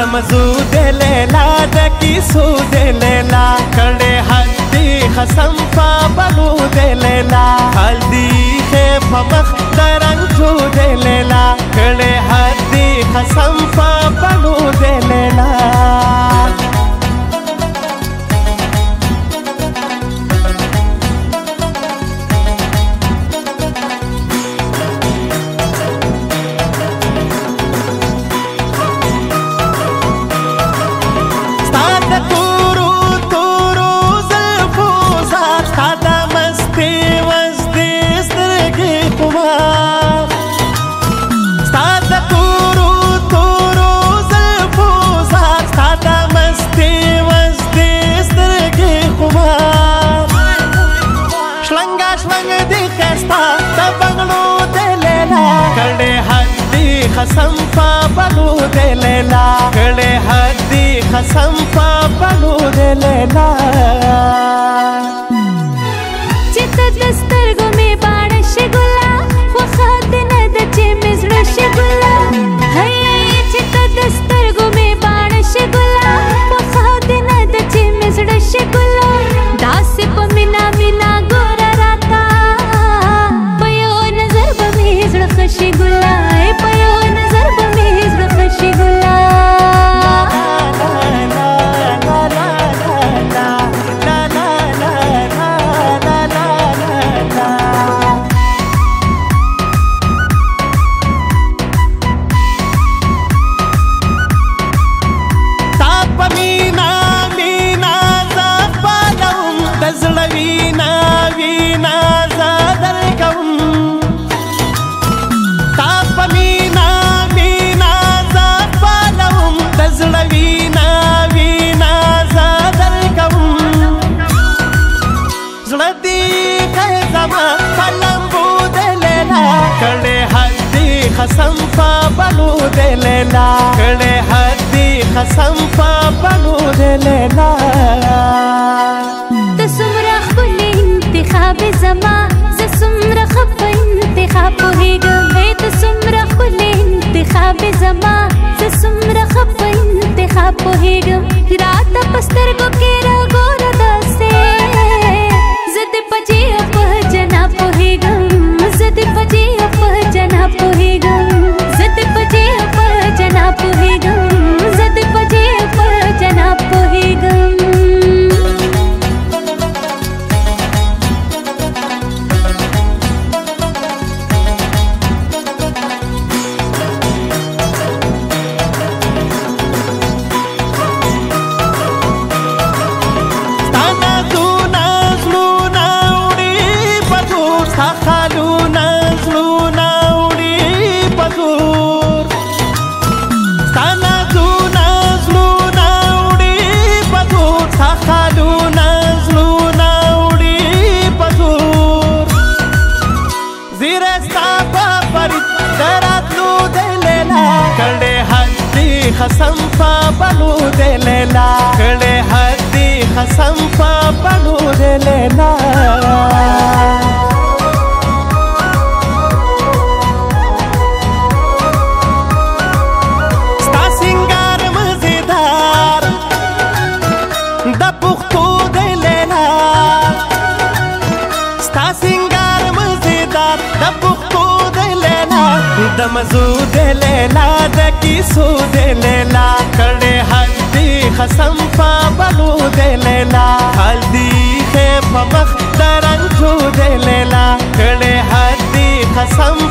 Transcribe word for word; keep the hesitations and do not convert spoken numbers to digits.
مزو دے لیلا د کیسو دے لیلا کڑے حدی خسم پا بلو دے لیلا ہلدی ہے پمخ درنجو دے لیلا کڑے حدی خسم پا بلو دے لیلا خسم پا بلو دے لیلا کڑے حدی خسم پا بلو دے لیلا چتا دسترگو میں باڑ شگلا وخات ند چے مزڑ شگلا ہے چتا دسترگو میں باڑ شگلا وخات ند چے مزڑ شگلا داس پا منا منا گورا راتا پیو نظر بمیزڑ خشگلا پیو خسم پا بلو دے لیلا کڑے حدی خسم پا بلو دے لیلا تسمرا خبل انتخاب زما زسمرا خب انتخاب ہوئیگم ہے تسمرا خبل انتخاب زما زسمرا خب انتخاب ہوئیگم رات پستر کو کیرا گورا دسے زد پجی اپ جنا ہوئیگم زد پجی اپ جنا ہوئیگم زد پجی اپ جنا ہوئیگم زد پجی اپ جنا ہوئیگم خسم پا بلو دے لیلا کڑے حدی خسم پا بلو دے لیلا ستا سنگار مزیدار دا پختو دے لیلا ستا سنگار مزیدار دا پختو دے لیلا دا مزو دے لیلا دا کیسو دے لیلا کڑے حدی خسم پا بلو دے لیلا ہلدی ہے پمخ درنجو دے لیلا کڑے حدی خسم